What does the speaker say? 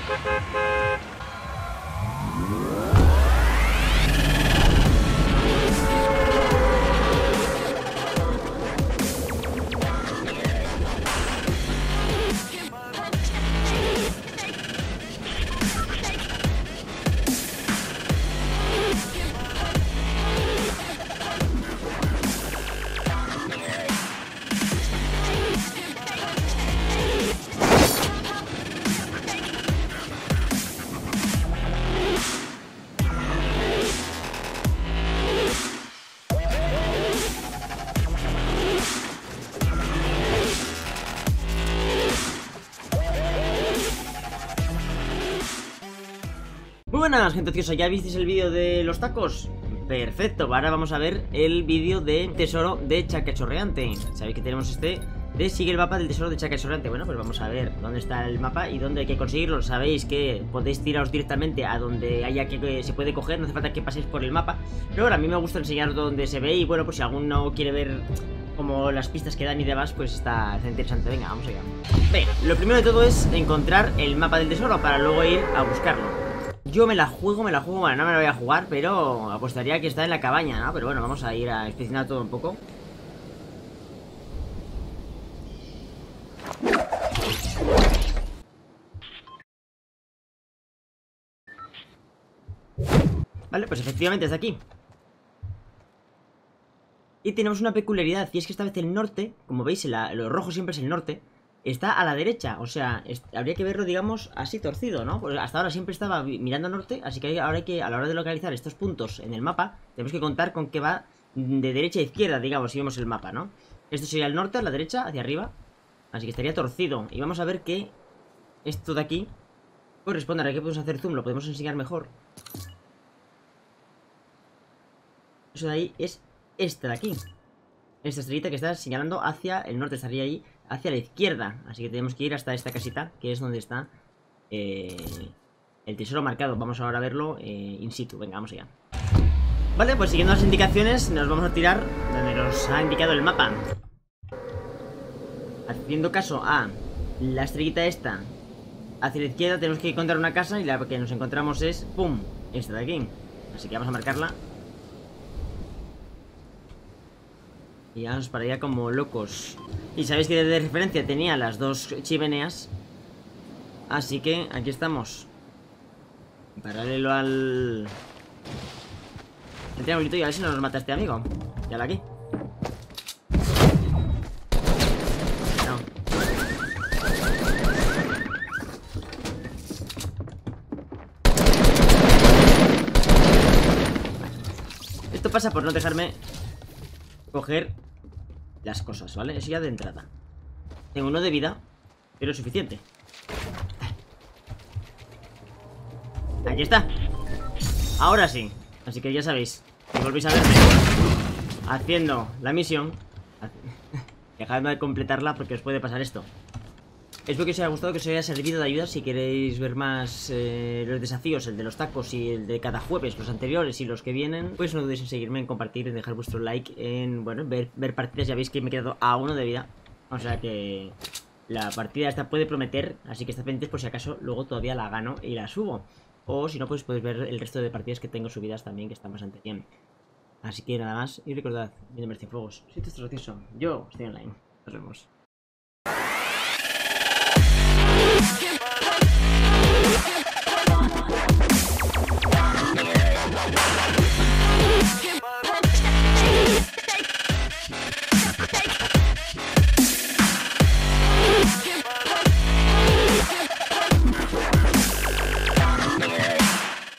Muy buenas, gente ociosa, ¿ya visteis el vídeo de los tacos? Perfecto, ahora vamos a ver el vídeo de tesoro de Chaca Chorreante. Sabéis que tenemos este de sigue el mapa del tesoro de Chaca Chorreante. Bueno, pues vamos a ver dónde está el mapa y dónde hay que conseguirlo. Sabéis que podéis tiraros directamente a donde haya que se puede coger, no hace falta que paséis por el mapa. Pero ahora a mí me gusta enseñar dónde se ve y bueno, pues si alguno quiere ver como las pistas que dan y demás, pues está interesante. Venga, vamos allá. Venga, lo primero de todo es encontrar el mapa del tesoro para luego ir a buscarlo. Yo me la juego, bueno, no me la voy a jugar, pero apostaría que está en la cabaña, ¿no? Pero bueno, vamos a ir a inspeccionar todo un poco. Vale, pues efectivamente está aquí. Y tenemos una peculiaridad, y es que esta vez el norte, como veis, lo rojo siempre es el norte, está a la derecha, o sea, habría que verlo, digamos, así torcido, ¿no? Pues hasta ahora siempre estaba mirando norte, así que ahora hay que, a la hora de localizar estos puntos en el mapa, tenemos que contar con que va de derecha a izquierda, digamos, si vemos el mapa, ¿no? Esto sería el norte, a la derecha, hacia arriba, así que estaría torcido. Y vamos a ver que esto de aquí corresponde, ahora que podemos hacer zoom, lo podemos enseñar mejor. Eso de ahí es este de aquí. Esta estrellita que está señalando hacia el norte, estaría ahí hacia la izquierda. Así que tenemos que ir hasta esta casita, que es donde está el tesoro marcado. Vamos ahora a verlo in situ. Venga, vamos allá. Vale, pues siguiendo las indicaciones, nos vamos a tirar donde nos ha indicado el mapa. Haciendo caso a la estrellita esta hacia la izquierda, tenemos que encontrar una casa y la que nos encontramos es, ¡pum!, esta de aquí. Así que vamos a marcarla. Y vamos para allá como locos. Y sabéis que de referencia tenía las dos chimeneas. Así que aquí estamos. Paralelo al triangulito. Y a ver si no nos mata este amigo. Ya la aquí. No. Esto pasa por no dejarme coger las cosas, ¿vale? Eso ya de entrada. Tengo uno de vida, pero es suficiente. Aquí está. Ahora sí. Así que ya sabéis, si volvéis a verme haciendo la misión, dejadme de completarla porque os puede pasar esto. Espero que os haya gustado, que os haya servido de ayuda. Si queréis ver más los desafíos, el de los tacos y el de cada jueves, los anteriores y los que vienen, pues no dudéis en seguirme, en compartir, en dejar vuestro like, en, bueno, ver partidas. Ya veis que me he quedado a 1 de vida. O sea que la partida esta puede prometer, así que estad pendientes por si acaso luego todavía la gano y la subo. O si no, pues podéis ver el resto de partidas que tengo subidas también, que están bastante bien. Así que nada más, y recordad, mi nombre es Cienfuegos, si te estás gracioso, yo estoy online. Nos vemos.